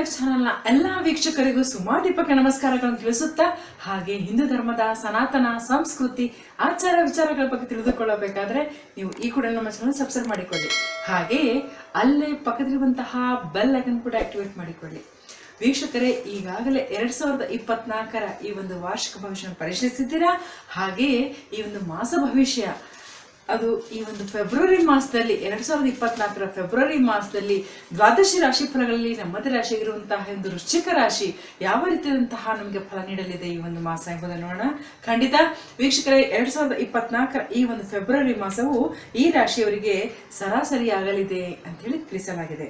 Life ಚಾನೆಲ್ನ ಎಲ್ಲ ವೀಕ್ಷಕರಿಗೂ ಸುಮಾದೀಪಕ್ಕೆ ನಮಸ್ಕಾರಗಳನ್ನು ತಿಳಿಸುತ್ತಾ, ಹಾಗೆ ಹಿಂದೂ ಧರ್ಮದ ಸನಾತನ ಸಂಸ್ಕೃತಿ ಆಚಾರ ವಿಚಾರಗಳ ಬಗ್ಗೆ ತಿಳಿದುಕೊಳ್ಳಬೇಕಾದ್ರೆ ನೀವು ಈ ಕೂಡ ನಮ್ಮ ಚಾನೆಲ್ ಸಬ್ಸ್ಕ್ರೈಬ್ ಮಾಡಿಕೊಳ್ಳಿ. ಹಾಗೆಯೇ ಅಲ್ಲೇ ಪಕ್ಕದಲ್ಲಿರುವಂತಹ ಬೆಲ್ ಐಕನ್ ಕೂಡ ಆಕ್ಟಿವೇಟ್ ಮಾಡಿಕೊಳ್ಳಿ. ವೀಕ್ಷಕರೇ, ಈಗಾಗಲೇ 2024ರ ಈ ಒಂದು ವಾರ್ಷಿಕ ಭವಿಷ್ಯವನ್ನು ಪರಿಶೀಲಿಸಿದ್ದೀರಾ. ಹಾಗೆಯೇ ಈ ಒಂದು ಮಾಸ ಭವಿಷ್ಯ ಅದು ಈ ಒಂದು ಫೆಬ್ರವರಿ ಮಾಸದಲ್ಲಿ 2024ರ ಫೆಬ್ರವರಿ ಮಾಸದಲ್ಲಿ ದ್ವಾದಶಿ ರಾಶಿ ಫಲಗಳಲ್ಲಿ ನಮ್ಮದೇ ರಾಶಿಯಾಗಿರುವಂತಹ ಒಂದು ವೃಶ್ಚಿಕ ರಾಶಿ ಯಾವ ರೀತಿಯಾದಂತಹ ನಮಗೆ ಫಲ ನೀಡಲಿದೆ ಈ ಒಂದು ಮಾಸ ಎಂಬುದನ್ನು ನೋಡೋಣ. ಖಂಡಿತ ವೀಕ್ಷಕರೇ, 2024ರ ಈ ಒಂದು ಫೆಬ್ರವರಿ ಮಾಸವು ಈ ರಾಶಿಯವರಿಗೆ ಸರಾಸರಿ ಆಗಲಿದೆ ಅಂತ ಹೇಳಿ ತಿಳಿಸಲಾಗಿದೆ.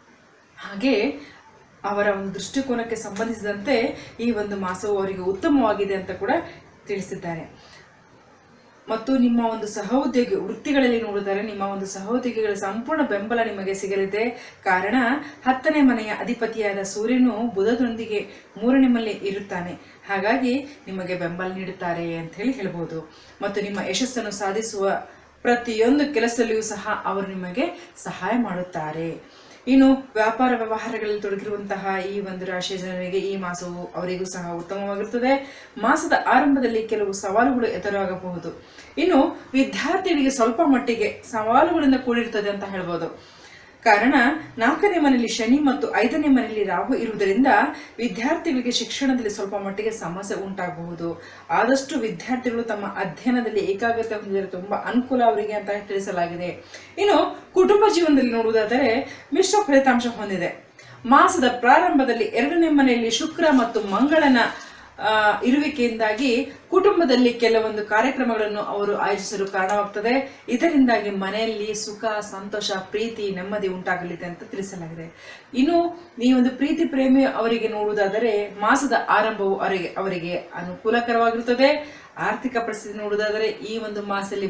ಹಾಗೆ ಅವರ ಒಂದು ದೃಷ್ಟಿಕೋನಕ್ಕೆ ಸಂಬಂಧಿಸಿದಂತೆ ಈ ಒಂದು ಮಾಸವು ಅವರಿಗೆ ಉತ್ತಮವಾಗಿದೆ ಅಂತ ಕೂಡ ತಿಳಿಸಿದ್ದಾರೆ. ಮತ್ತು ನಿಮ್ಮ ಒಂದು ಸಹೋದ್ಯೋಗಿ ವೃತ್ತಿಗಳಲ್ಲಿ ನೋಡಿದರೆ ನಿಮ್ಮ ಒಂದು ಸಹೋದ್ಯೋಗಿಗಳ ಸಂಪೂರ್ಣ ಬೆಂಬಲ ನಿಮಗೆ ಸಿಗಲಿದೆ. ಕಾರಣ 10ನೇ ಮನೆಯ ಅಧಿಪತಿಯಾದ ಸೂರ್ಯನು ಬುಧದೊಂದಿಗೆ 3ನೇ ಮನೆಯಲ್ಲಿ ಇರುತ್ತಾನೆ. ಹಾಗಾಗಿ ನಿಮಗೆ ಬೆಂಬಲ ನೀಡುತ್ತಾರೆ ಅಂತ ಹೇಳಿ ಹೇಳ್ಬೋದು. ಮತ್ತು ನಿಮ್ಮ ಯಶಸ್ಸನ್ನು ಸಾಧಿಸುವ ಪ್ರತಿಯೊಂದು ಕೆಲಸದಲ್ಲಿಯೂ ಸಹ ಅವರು ನಿಮಗೆ ಸಹಾಯ ಮಾಡುತ್ತಾರೆ. ಇನ್ನು ವ್ಯಾಪಾರ ವ್ಯವಹಾರಗಳಲ್ಲಿ ತೊಡಗಿರುವಂತಹ ಈ ಒಂದು ರಾಶಿಯ ಜನರಿಗೆ ಈ ಮಾಸವು ಅವರಿಗೂ ಸಹ ಉತ್ತಮವಾಗಿರುತ್ತದೆ. ಮಾಸದ ಆರಂಭದಲ್ಲಿ ಕೆಲವು ಸವಾಲುಗಳು ಎದುರಾಗಬಹುದು. ಇನ್ನು ವಿದ್ಯಾರ್ಥಿಗಳಿಗೆ ಸ್ವಲ್ಪ ಮಟ್ಟಿಗೆ ಸವಾಲುಗಳಿಂದ ಕೂಡಿರುತ್ತದೆ ಅಂತ ಹೇಳ್ಬೋದು. ಕಾರಣ 4ನೇ ಮನೆಯಲ್ಲಿ ಶನಿ ಮತ್ತು 5ನೇ ಮನೆಯಲ್ಲಿ ರಾಹು ಇರುವುದರಿಂದ ವಿದ್ಯಾರ್ಥಿಗಳಿಗೆ ಶಿಕ್ಷಣದಲ್ಲಿ ಸ್ವಲ್ಪ ಮಟ್ಟಿಗೆ ಸಮಸ್ಯೆ ಉಂಟಾಗಬಹುದು. ಆದಷ್ಟು ವಿದ್ಯಾರ್ಥಿಗಳು ತಮ್ಮ ಅಧ್ಯಯನದಲ್ಲಿ ಏಕಾಗ್ರತೆ ಹೊಂದಿದರೆ ತುಂಬಾ ಅನುಕೂಲ ಅವರಿಗೆ ಅಂತ ತಿಳಿಸಲಾಗಿದೆ. ಇನ್ನು ಕುಟುಂಬ ಜೀವನದಲ್ಲಿ ನೋಡುವುದಾದರೆ ಮಿಶ್ರ ಫಲಿತಾಂಶ ಹೊಂದಿದೆ. ಮಾಸದ ಪ್ರಾರಂಭದಲ್ಲಿ 2ನೇ ಮನೆಯಲ್ಲಿ ಶುಕ್ರ ಮತ್ತು ಮಂಗಳನ ಇರುವಿಕೆಯಿಂದಾಗಿ ಕುಟುಂಬದಲ್ಲಿ ಕೆಲವೊಂದು ಕಾರ್ಯಕ್ರಮಗಳನ್ನು ಅವರು ಆಯೋಜಿಸಲು ಕಾರಣವಾಗುತ್ತದೆ. ಇದರಿಂದಾಗಿ ಮನೆಯಲ್ಲಿ ಸುಖ, ಸಂತೋಷ, ಪ್ರೀತಿ, ನೆಮ್ಮದಿ ಉಂಟಾಗಲಿದೆ ಅಂತ ತಿಳಿಸಲಾಗಿದೆ. ಇನ್ನು ಈ ಒಂದು ಪ್ರೀತಿ ಪ್ರೇಮಿ ಅವರಿಗೆ ನೋಡುವುದಾದರೆ ಮಾಸದ ಆರಂಭವು ಅವರಿಗೆ ಅನುಕೂಲಕರವಾಗಿರುತ್ತದೆ. ಆರ್ಥಿಕ ಪರಿಸ್ಥಿತಿ ನೋಡುವುದಾದರೆ ಈ ಒಂದು ಮಾಸದಲ್ಲಿ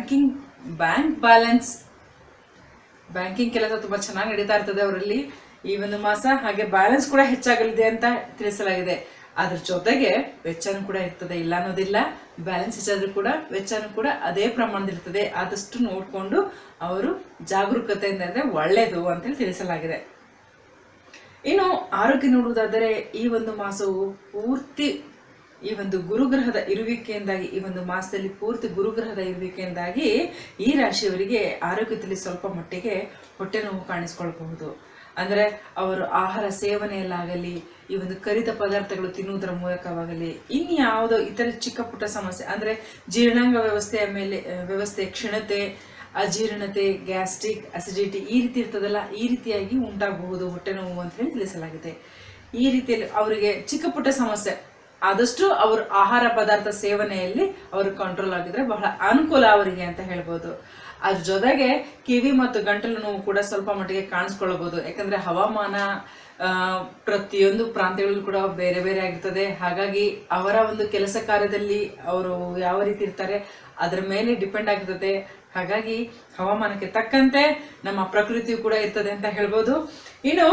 ಬ್ಯಾಂಕಿಂಗ್ ಕೆಲಸ ತುಂಬಾ ಚೆನ್ನಾಗಿ ನಡೀತಾ ಇರ್ತದೆ ಅವರಲ್ಲಿ ಈ ಒಂದು ಮಾಸ. ಹಾಗೆ ಬ್ಯಾಲೆನ್ಸ್ ಕೂಡ ಹೆಚ್ಚಾಗಲಿದೆ ಅಂತ ತಿಳಿಸಲಾಗಿದೆ. ಅದ್ರ ಜೊತೆಗೆ ವೆಚ್ಚನೂ ಕೂಡ ಇರ್ತದೆ, ಇಲ್ಲ ಅನ್ನೋದಿಲ್ಲ. ಬ್ಯಾಲೆನ್ಸ್ ಹೆಚ್ಚಾದ್ರೂ ಕೂಡ ವೆಚ್ಚನೂ ಕೂಡ ಅದೇ ಪ್ರಮಾಣದಲ್ಲಿರ್ತದೆ. ಆದಷ್ಟು ನೋಡಿಕೊಂಡು ಅವರು ಜಾಗರೂಕತೆಯಿಂದ ಇದ್ರೆ ಒಳ್ಳೆಯದು ಅಂತೇಳಿ ತಿಳಿಸಲಾಗಿದೆ. ಇನ್ನು ಆರೋಗ್ಯ ನೋಡುವುದಾದರೆ ಈ ಒಂದು ಮಾಸವು ಪೂರ್ತಿ ಈ ಒಂದು ಗುರುಗ್ರಹದ ಇರುವಿಕೆಯಿಂದಾಗಿ ಈ ಒಂದು ಮಾಸದಲ್ಲಿ ಪೂರ್ತಿ ಗುರುಗ್ರಹದ ಇರುವಿಕೆಯಿಂದಾಗಿ ಈ ರಾಶಿಯವರಿಗೆ ಆರೋಗ್ಯದಲ್ಲಿ ಸ್ವಲ್ಪ ಮಟ್ಟಿಗೆ ಹೊಟ್ಟೆ ನೋವು ಕಾಣಿಸಿಕೊಳ್ಳಬಹುದು. ಅಂದರೆ ಅವರು ಆಹಾರ ಸೇವನೆಯಲ್ಲಾಗಲಿ, ಈ ಒಂದು ಕರಿದ ಪದಾರ್ಥಗಳು ತಿನ್ನುವುದರ ಮೂಲಕವಾಗಲಿ, ಇನ್ಯಾವುದೋ ಇತರ ಚಿಕ್ಕ ಪುಟ್ಟ ಸಮಸ್ಯೆ ಅಂದರೆ ಜೀರ್ಣಾಂಗ ವ್ಯವಸ್ಥೆ ಕ್ಷೀಣತೆ, ಅಜೀರ್ಣತೆ, ಗ್ಯಾಸ್ಟ್ರಿಕ್, ಅಸಿಡಿಟಿ ಈ ರೀತಿ ಇರ್ತದಲ್ಲ, ಈ ರೀತಿಯಾಗಿ ಉಂಟಾಗಬಹುದು ಹೊಟ್ಟೆ ನೋವು ಅಂತ ಹೇಳಿ ತಿಳಿಸಲಾಗಿದೆ. ಈ ರೀತಿಯಲ್ಲಿ ಅವರಿಗೆ ಚಿಕ್ಕ ಪುಟ್ಟ ಸಮಸ್ಯೆ ಆದಷ್ಟು ಅವರು ಆಹಾರ ಪದಾರ್ಥ ಸೇವನೆಯಲ್ಲಿ ಅವರು ಕಂಟ್ರೋಲ್ ಆಗಿದ್ರೆ ಬಹಳ ಅನುಕೂಲ ಅವರಿಗೆ ಅಂತ ಹೇಳ್ಬೋದು. ಅದ್ರ ಜೊತೆಗೆ ಕಿವಿ ಮತ್ತು ಗಂಟಲು ನೋವು ಕೂಡ ಸ್ವಲ್ಪ ಮಟ್ಟಿಗೆ ಕಾಣಿಸ್ಕೊಳ್ಬಹುದು. ಯಾಕಂದ್ರೆ ಹವಾಮಾನ ಪ್ರತಿಯೊಂದು ಪ್ರಾಂತ್ಯಗಳಲ್ಲೂ ಕೂಡ ಬೇರೆ ಬೇರೆ ಆಗಿರ್ತದೆ. ಹಾಗಾಗಿ ಅವರ ಒಂದು ಕೆಲಸ ಕಾರ್ಯದಲ್ಲಿ ಅವರು ಯಾವ ರೀತಿ ಇರ್ತಾರೆ ಅದರ ಮೇಲೆ ಡಿಪೆಂಡ್ ಆಗಿರ್ತದೆ. ಹಾಗಾಗಿ ಹವಾಮಾನಕ್ಕೆ ತಕ್ಕಂತೆ ನಮ್ಮ ಪ್ರಕೃತಿಯು ಕೂಡ ಇರ್ತದೆ ಅಂತ ಹೇಳ್ಬೋದು. ಇನ್ನು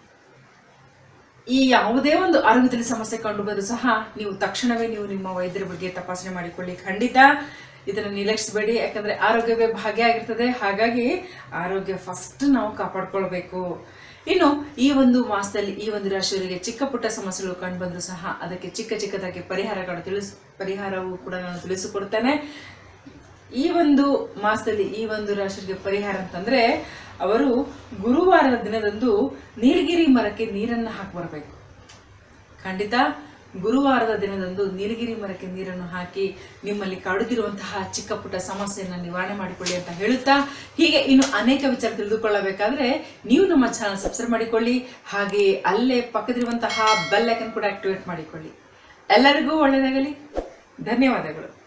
ಈ ಯಾವುದೇ ಒಂದು ಆರೋಗ್ಯದಲ್ಲಿ ಸಮಸ್ಯೆ ಕಂಡು ಬಂದರೂ ಸಹ ನೀವು ತಕ್ಷಣವೇ ನಿಮ್ಮ ವೈದ್ಯರ ಬಗ್ಗೆ ತಪಾಸಣೆ ಮಾಡಿಕೊಳ್ಳಿ. ಖಂಡಿತ ಇದನ್ನು ನಿರ್ಲಕ್ಷಿಸಬೇಡಿ. ಯಾಕಂದ್ರೆ ಆರೋಗ್ಯವೇ ಭಾಗ್ಯ ಆಗಿರ್ತದೆ. ಹಾಗಾಗಿ ಆರೋಗ್ಯ ಫಸ್ಟ್ ನಾವು ಕಾಪಾಡ್ಕೊಳ್ಬೇಕು. ಇನ್ನು ಈ ಒಂದು ಮಾಸದಲ್ಲಿ ಈ ಒಂದು ರಾಶಿಯವರಿಗೆ ಚಿಕ್ಕ ಪುಟ್ಟ ಸಮಸ್ಯೆಗಳು ಕಂಡು ಬಂದರೂ ಸಹ ಅದಕ್ಕೆ ಚಿಕ್ಕದಾಗಿ ಪರಿಹಾರವು ಕೂಡ ನಾನು ತಿಳಿಸಿಕೊಡ್ತೇನೆ. ಈ ಒಂದು ಮಾಸದಲ್ಲಿ ಈ ಒಂದು ರಾಶಿಯವರಿಗೆ ಪರಿಹಾರ ಅಂತಂದ್ರೆ ಅವರು ಗುರುವಾರದ ದಿನದಂದು ನೀಲಗಿರಿ ಮರಕ್ಕೆ ನೀರನ್ನು ಹಾಕಿ ಬರಬೇಕು. ಖಂಡಿತ ಗುರುವಾರದ ದಿನದಂದು ನೀಲಗಿರಿ ಮರಕ್ಕೆ ನೀರನ್ನು ಹಾಕಿ ನಿಮ್ಮಲ್ಲಿ ಕಾಡುತ್ತಿರುವಂತಹ ಚಿಕ್ಕ ಪುಟ್ಟ ಸಮಸ್ಯೆಯನ್ನು ನಿವಾರಣೆ ಮಾಡಿಕೊಳ್ಳಿ ಅಂತ ಹೇಳುತ್ತಾ, ಹೀಗೆ ಇನ್ನು ಅನೇಕ ವಿಚಾರ ತಿಳಿದುಕೊಳ್ಳಬೇಕಾದ್ರೆ ನೀವು ನಮ್ಮ ಚಾನಲ್ ಸಬ್ಸ್ಕ್ರೈಬ್ ಮಾಡಿಕೊಳ್ಳಿ. ಹಾಗೆ ಅಲ್ಲೇ ಪಕ್ಕದಿರುವಂತಹ ಬೆಲ್ ಐಕನ್ ಕೂಡ ಆಕ್ಟಿವೇಟ್ ಮಾಡಿಕೊಳ್ಳಿ. ಎಲ್ಲರಿಗೂ ಒಳ್ಳೆಯದಾಗಲಿ. ಧನ್ಯವಾದಗಳು.